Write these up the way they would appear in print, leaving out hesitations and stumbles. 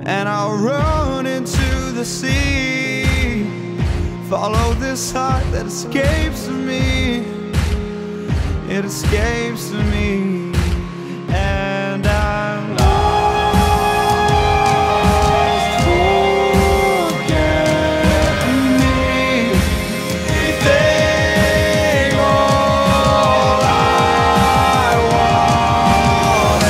and I'll run into the sea. Follow this heart that escapes me. It escapes me, and I'm lost. Forget me, anything, all I wanted.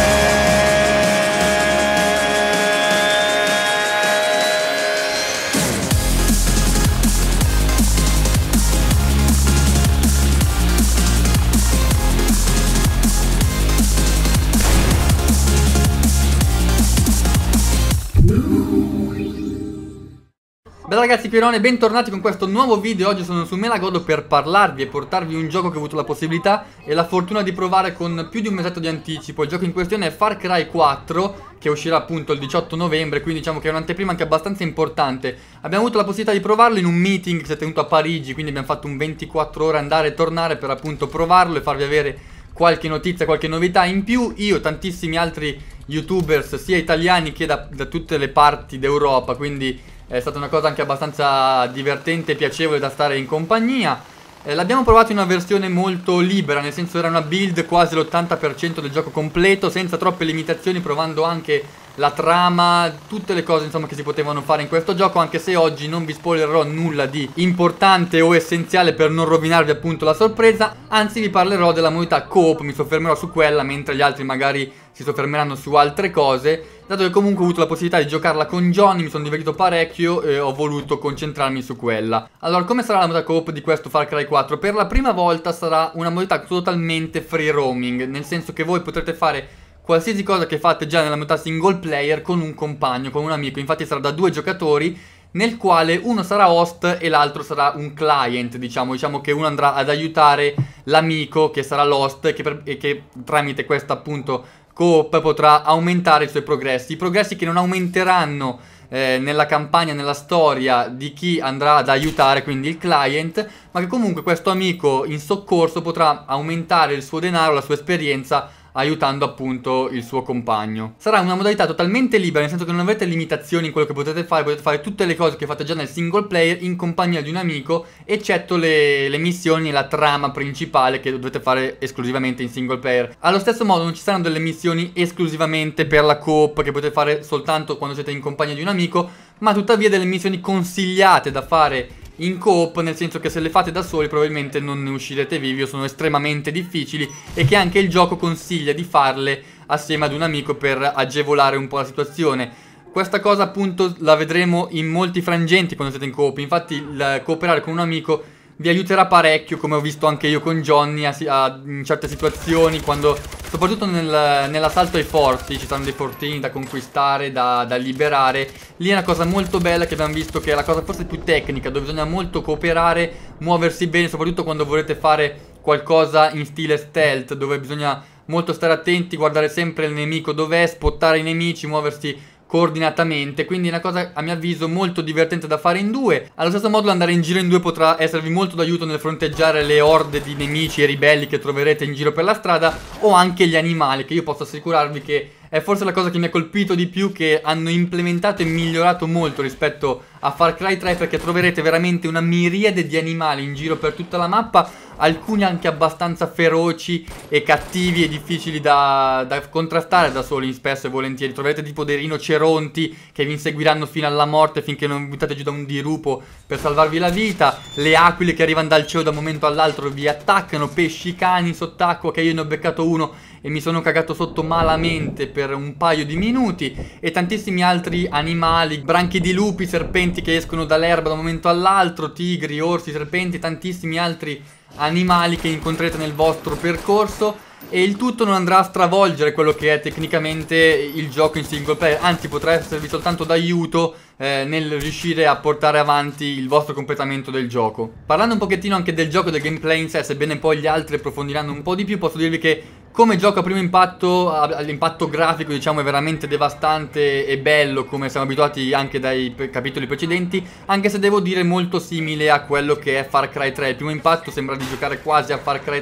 Bella ragazzi, Pierone, bentornati con questo nuovo video. Oggi sono su Melagodo per parlarvi e portarvi un gioco che ho avuto la possibilità e la fortuna di provare con più di un mesetto di anticipo. Il gioco in questione è Far Cry 4, che uscirà appunto il 18 novembre, quindi diciamo che è un'anteprima anche abbastanza importante. Abbiamo avuto la possibilità di provarlo in un meeting che si è tenuto a Parigi, quindi abbiamo fatto un 24 ore andare e tornare per appunto provarlo e farvi avere qualche notizia, qualche novità in più. Io, tantissimi altri youtubers, sia italiani che da tutte le parti d'Europa, quindi è stata una cosa anche abbastanza divertente e piacevole da stare in compagnia. L'abbiamo provato in una versione molto libera, nel senso era una build quasi l'80% del gioco completo, senza troppe limitazioni, provando anche la trama, tutte le cose insomma che si potevano fare in questo gioco, anche se oggi non vi spoilerò nulla di importante o essenziale per non rovinarvi appunto la sorpresa, anzi vi parlerò della modalità co-op, mi soffermerò su quella mentre gli altri magari si soffermeranno su altre cose. Dato che comunque ho avuto la possibilità di giocarla con Johnny, mi sono divertito parecchio e ho voluto concentrarmi su quella. Allora, come sarà la modalità co-op di questo Far Cry 4? Per la prima volta sarà una modalità totalmente free roaming, nel senso che voi potrete fare qualsiasi cosa che fate già nella modalità single player con un compagno, con un amico. Infatti sarà da 2 giocatori, nel quale uno sarà host e l'altro sarà un client, diciamo che uno andrà ad aiutare l'amico che sarà l'host e che tramite questa appunto co-op potrà aumentare i suoi progressi. I progressi che non aumenteranno nella campagna, nella storia di chi andrà ad aiutare, quindi il client, ma che comunque questo amico in soccorso potrà aumentare il suo denaro, la sua esperienza, aiutando appunto il suo compagno. Sarà una modalità totalmente libera, nel senso che non avete limitazioni in quello che potete fare tutte le cose che fate già nel single player in compagnia di un amico, eccetto le missioni e la trama principale che dovete fare esclusivamente in single player. Allo stesso modo non ci saranno delle missioni esclusivamente per la co-op che potete fare soltanto quando siete in compagnia di un amico, ma tuttavia delle missioni consigliate da fare in co-op, nel senso che se le fate da soli probabilmente non ne uscirete vivi o sono estremamente difficili, e che anche il gioco consiglia di farle assieme ad un amico per agevolare un po' la situazione. Questa cosa appunto la vedremo in molti frangenti quando siete in co-op. Infatti il cooperare con un amico vi aiuterà parecchio, come ho visto anche io con Johnny in certe situazioni, quando soprattutto nell'assalto ai forti ci saranno dei fortini da conquistare, da liberare. Lì è una cosa molto bella che abbiamo visto, che è la cosa forse più tecnica, dove bisogna molto cooperare, muoversi bene, soprattutto quando volete fare qualcosa in stile stealth, dove bisogna molto stare attenti, guardare sempre il nemico dov'è, spottare i nemici, muoversi coordinatamente. Quindi è una cosa a mio avviso molto divertente da fare in 2. Allo stesso modo l'andare in giro in 2 potrà esservi molto d'aiuto nel fronteggiare le orde di nemici e ribelli che troverete in giro per la strada, o anche gli animali, che io posso assicurarvi che è forse la cosa che mi ha colpito di più, che hanno implementato e migliorato molto rispetto a Far Cry 3, perché troverete veramente una miriade di animali in giro per tutta la mappa, alcuni anche abbastanza feroci e cattivi e difficili da contrastare da soli, spesso e volentieri. Troverete tipo dei rinoceronti che vi inseguiranno fino alla morte finché non buttate giù da un dirupo per salvarvi la vita, le aquile che arrivano dal cielo da un momento all'altro vi attaccano, pesci, cani sott'acqua, che io ne ho beccato uno e mi sono cagato sotto malamente per un paio di minuti, e tantissimi altri animali, branchi di lupi, serpenti che escono dall'erba da un momento all'altro, tigri, orsi, serpenti, tantissimi altri animali che incontrerete nel vostro percorso. E il tutto non andrà a stravolgere quello che è tecnicamente il gioco in single player, anzi potrà esservi soltanto d'aiuto nel riuscire a portare avanti il vostro completamento del gioco. Parlando un pochettino anche del gioco, del gameplay in sé, sebbene poi gli altri approfondiranno un po' di più, posso dirvi che come gioco a primo impatto, all'impatto grafico diciamo è veramente devastante e bello, come siamo abituati anche dai capitoli precedenti, anche se devo dire molto simile a quello che è Far Cry 3. Il primo impatto sembra di giocare quasi a Far Cry 3,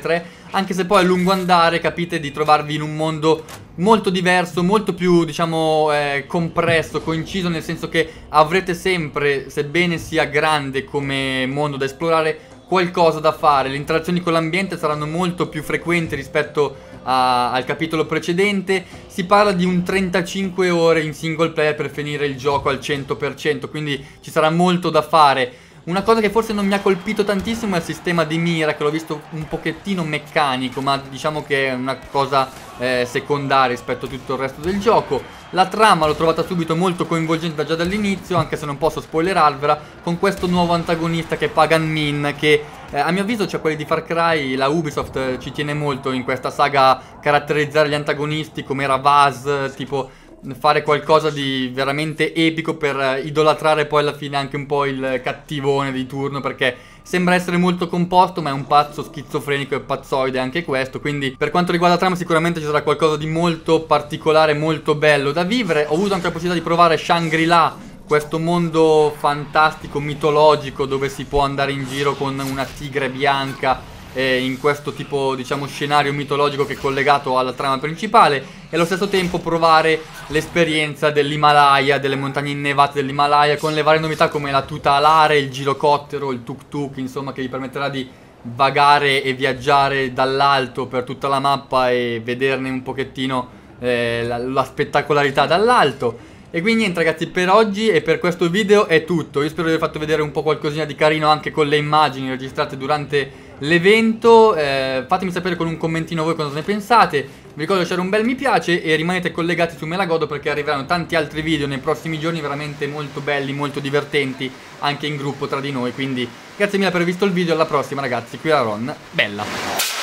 anche se poi a lungo andare capite di trovarvi in un mondo molto diverso, molto più diciamo compresso, coinciso, nel senso che avrete sempre, sebbene sia grande come mondo da esplorare, qualcosa da fare. Le interazioni con l'ambiente saranno molto più frequenti rispetto al capitolo precedente. Si parla di un 35 ore in single player per finire il gioco al 100%, quindi ci sarà molto da fare. Una cosa che forse non mi ha colpito tantissimo è il sistema di mira, che l'ho visto un pochettino meccanico, ma diciamo che è una cosa secondaria rispetto a tutto il resto del gioco. La trama l'ho trovata subito molto coinvolgente già dall'inizio, anche se non posso spoilerarvela, con questo nuovo antagonista che è Pagan Min, che a mio avviso, cioè quelli di Far Cry, la Ubisoft ci tiene molto in questa saga a caratterizzare gli antagonisti come era Vaz, tipo fare qualcosa di veramente epico per idolatrare poi alla fine anche un po' il cattivone di turno, perché sembra essere molto composto ma è un pazzo schizofrenico e pazzoide anche questo. Quindi per quanto riguarda la trama sicuramente ci sarà qualcosa di molto particolare, molto bello da vivere. Ho avuto anche la possibilità di provare Shangri-La, questo mondo fantastico, mitologico, dove si può andare in giro con una tigre bianca in questo tipo, diciamo, scenario mitologico che è collegato alla trama principale, e allo stesso tempo provare l'esperienza dell'Himalaya, delle montagne innevate dell'Himalaya, con le varie novità come la tuta alare, il girocottero, il tuk-tuk, insomma, che vi permetterà di vagare e viaggiare dall'alto per tutta la mappa e vederne un pochettino la spettacolarità dall'alto. E quindi niente ragazzi, per oggi e per questo video è tutto. Io spero di aver fatto vedere un po' qualcosina di carino anche con le immagini registrate durante l'evento. Fatemi sapere con un commentino voi cosa ne pensate. Vi ricordo di lasciare un bel mi piace e rimanete collegati su Melagodo, perché arriveranno tanti altri video nei prossimi giorni veramente molto belli, molto divertenti, anche in gruppo tra di noi. Quindi grazie mille per aver visto il video, alla prossima ragazzi, qui era Ron, bella!